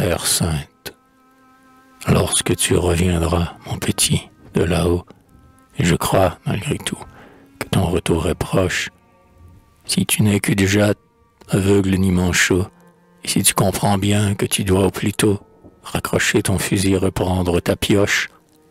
Terre sainte. Lorsque tu reviendras, mon petit, de là-haut, et je crois, malgré tout, que ton retour est proche, si tu n'es que déjà aveugle ni manchot, et si tu comprends bien que tu dois au plus tôt raccrocher ton fusil et reprendre ta pioche,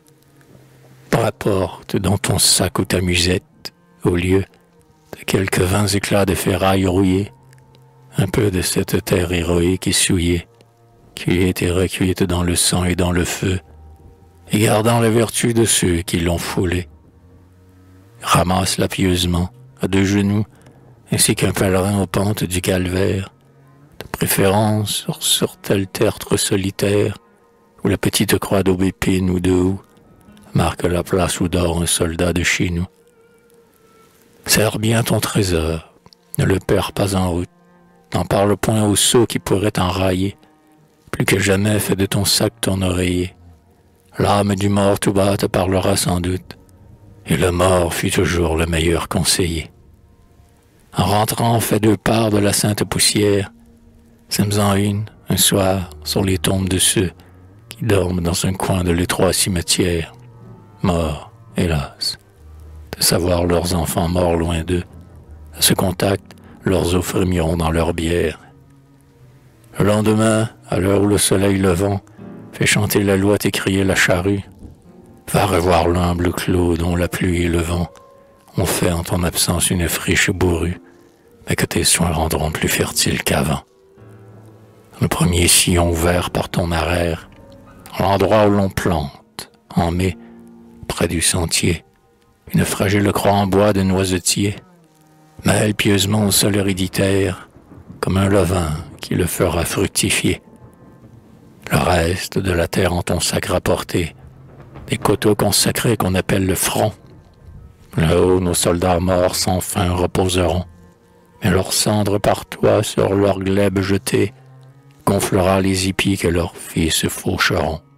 rapporte dans ton sac ou ta musette, au lieu de quelques 20 éclats de ferraille rouillés, un peu de cette terre héroïque et souillée, qui a été recueillie dans le sang et dans le feu, et gardant la vertu de ceux qui l'ont foulée. Ramasse-la pieusement, à deux genoux, ainsi qu'un pèlerin aux pentes du calvaire, de préférence sur tel tertre solitaire, où la petite croix d'aubépine ou de houx marque la place où dort un soldat de chez nous. Serre bien ton trésor, ne le perds pas en route, n'en parle point au sot qui pourrait t'enrailler, plus que jamais fais de ton sac ton oreiller. L'âme du mort tout bas te parlera sans doute, et le mort fut toujours le meilleur conseiller. En rentrant, fais 2 parts de la sainte poussière, sème-en une, un soir, sur les tombes de ceux qui dorment dans un coin de l'étroit cimetière, morts, hélas, de savoir leurs enfants morts loin d'eux. À ce contact, leurs os frémiront dans leur bière. Le lendemain, à l'heure où le soleil levant fait chanter la loi et crier la charrue, va revoir l'humble clos dont la pluie et le vent ont fait en ton absence une friche bourrue, mais que tes soins rendront plus fertile qu'avant. Le premier sillon ouvert par ton arère, à l'endroit où l'on plante, en mai, près du sentier, une fragile croix en bois de noisetier, mêle pieusement au sol héréditaire, comme un levain qui le fera fructifier. Le reste de la terre en ton sac rapporté, des coteaux consacrés qu'on appelle le front. Là-haut, nos soldats morts sans fin reposeront, mais leurs cendres par toi sur leur glaive jetées gonflera les épis que leurs fils faucheront.